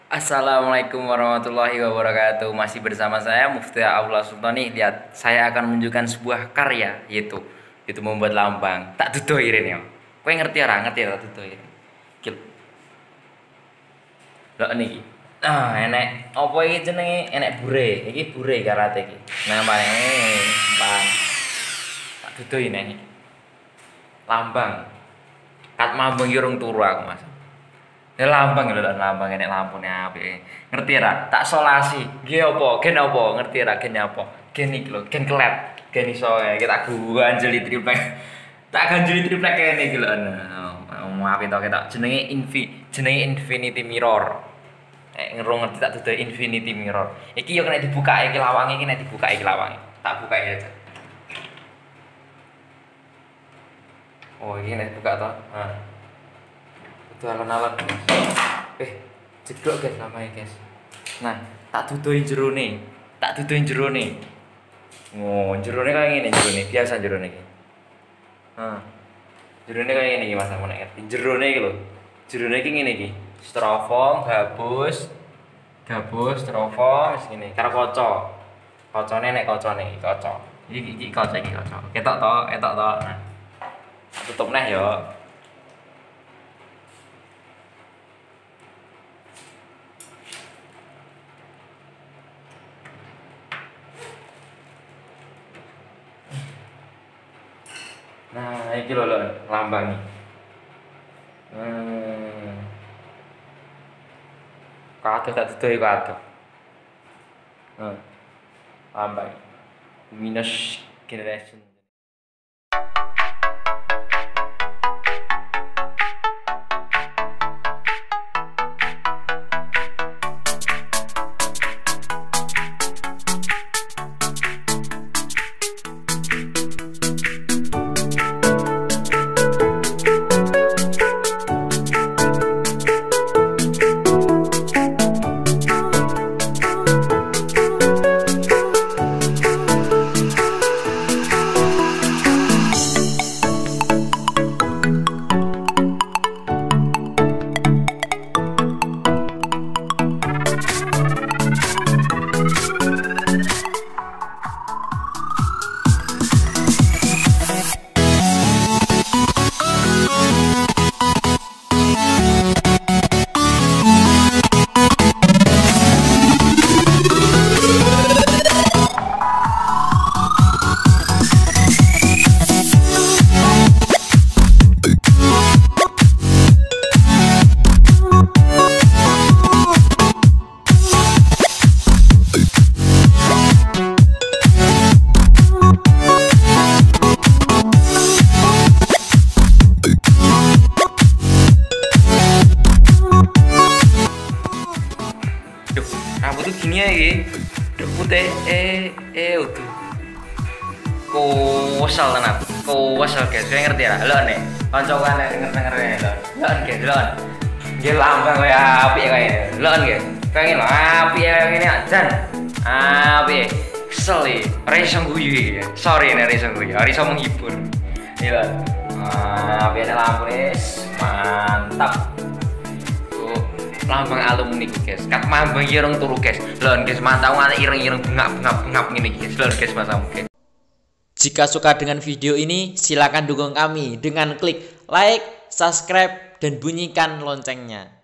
Assalamualaikum warahmatullahi wabarakatuh. Masih bersama saya Muftida Abdullah Sultani. Lihat, saya akan menunjukkan sebuah karya, yaitu membuat lambang. Tak tutoirin ya. Kowe ngerti ora? Ngerti tak tutoirin. Kil. Lho niki. Enek apa iki jenenge? Enek bure. Iki bure karate iki. Namanya bang. Tak tutoin iki. Lambang. Kat mambang urung turu aku, Mas. Ya lambang lho, lambang enek lampune apik. Ngerti ra? Tak solasi. Nggih apa? Gen apa? Ngerti ra gen apa? Gen iki lho, gen kelet. Gen iso kita ganjeli triplek. Tak ganjeli triplek kene iki lho. Apik to ketok. Jenenge Infinity Mirror. Ngerung ngerti tak dudu Infinity Mirror. Iki yo kena dibuka iki lawange iki nek dibuka iki lawange. Tak buka aja. Oh, ini nek buka to. Itu alon-alon jedok guys namanya guys. Nah, tak duduhin jerone. Oh, jerone kayak gini jerone, biasa jerone iki. Jerone kayak gini Mas, aku nek ngerti. Jerone iki lho. Jerone iki ngene iki. Styrofoam, gabus, styrofoam wis ngene. Karo kaca. Kacane nek kacane iki kaca. Iki kaca. Ketok to. Nah. Tutup neh yo. Nah, iki lho lambang iki. Kadoh tak dudohi kadoh. Lambang. Minus generation. Rambut tuh gini ya putih utuh kosal tenan kosal guys, saya ngerti ya lo nih koncokan denger lo guys lo nggih lambang kaya apik kaya lo guys pengen lo apik ngene ajan apik kesel iki ora iso guyu iki sorry nek ora iso guyu ora iso menghibur iki lho apik nek lampune mantap lambang alumni guys, kat mambang ireng turu guys. Lho guys, mantau ana ireng-ireng bengap ngene guys. Lho guys, masamu guys. Jika suka dengan video ini, silakan dukung kami dengan klik like, subscribe, dan bunyikan loncengnya.